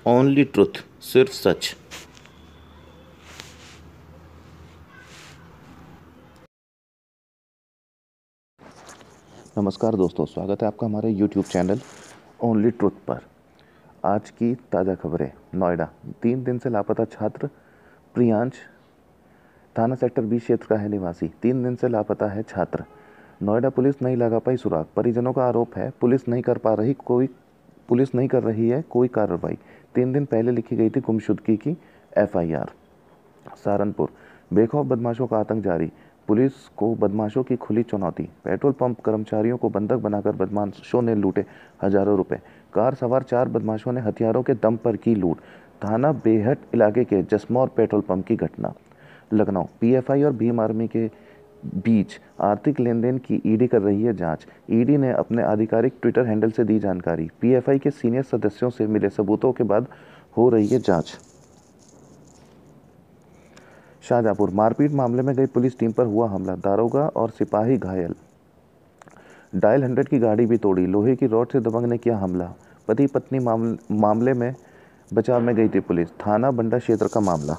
Only truth, सिर्फ सच। नमस्कार दोस्तों, स्वागत है आपका हमारे YouTube चैनल ओनली ट्रुथ पर। आज की ताज़ा खबरें। नोएडा 3 दिन से लापता छात्र प्रियांश थाना सेक्टर 20 क्षेत्र का है निवासी। 3 दिन से लापता है छात्र। नोएडा पुलिस नहीं लगा पाई सुराग। परिजनों का आरोप है पुलिस नहीं कर रही है कोई कार्रवाई। 3 दिन पहले लिखी गई थी गुमशुदगी की FIR। सहारनपुर बेखौफ बदमाशों का आतंक जारी। पुलिस को बदमाशों की खुली चुनौती। पेट्रोल पंप कर्मचारियों को बंधक बनाकर बदमाशों ने लूटे हजारों रुपए। कार सवार 4 बदमाशों ने हथियारों के दम पर की लूट। थाना बेहट इलाके के जसमौर पेट्रोल पंप की घटना। लखनऊ PFI और भीम आर्मी के बीच आर्थिक लेन देन की ईडी कर रही है जांच। ईडी ने अपने आधिकारिक ट्विटर हैंडल से दी जानकारी। PFI के सीनियर सदस्यों से मिले सबूतों के बाद हो रही है जांच। शाहजहांपुर मारपीट मामले में गई पुलिस टीम पर हुआ हमला। दारोगा और सिपाही घायल। डायल 100 की गाड़ी भी तोड़ी। लोहे की रॉड से दबंग ने किया हमला। पति पत्नी मामले में बचाव में गई थी पुलिस। थाना बंडा क्षेत्र का मामला।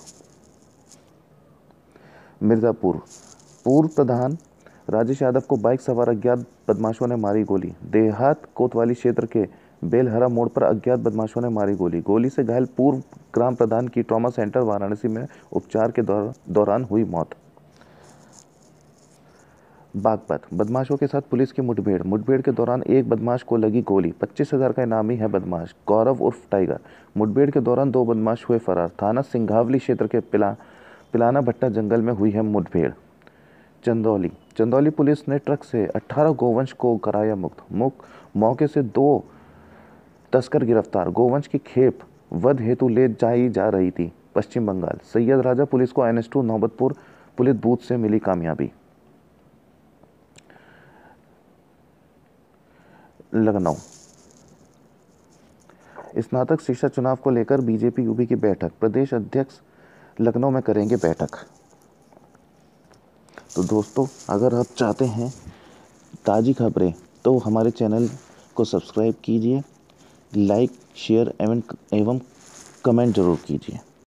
मिर्जापुर पूर्व प्रधान राजेश यादव को बाइक सवार अज्ञात बदमाशों ने मारी गोली। देहात कोतवाली क्षेत्र के बेलहरा मोड़ पर अज्ञात बदमाशों ने मारी गोली। गोली से घायल पूर्व ग्राम प्रधान की ट्रॉमा सेंटर वाराणसी में उपचार के दौरान हुई मौत। बागपत बदमाशों के साथ पुलिस की मुठभेड़ के दौरान एक बदमाश को लगी गोली। 25,000 का इनामी है बदमाश गौरव उर्फ टाइगर। मुठभेड़ के दौरान 2 बदमाश हुए फरार। थाना सिंघावली क्षेत्र के पिलाना भट्टा जंगल में हुई है मुठभेड़। चंदौली पुलिस ने ट्रक से 18 गोवंश को कराया मुक्त। मौके से 2 तस्कर गिरफ्तार। गोवंश की खेप वध हेतु ले जाई जा रही थी पश्चिम बंगाल। सैयद राजा पुलिस को NS2 नौबतपुर पुलिस बूथ से मिली कामयाबी। लखनऊ स्नातक शिक्षा चुनाव को लेकर बीजेपी यूपी की बैठक। प्रदेश अध्यक्ष लखनऊ में करेंगे बैठक। तो दोस्तों, अगर आप चाहते हैं ताज़ी खबरें तो हमारे चैनल को सब्सक्राइब कीजिए, लाइक शेयर एवं कमेंट जरूर कीजिए।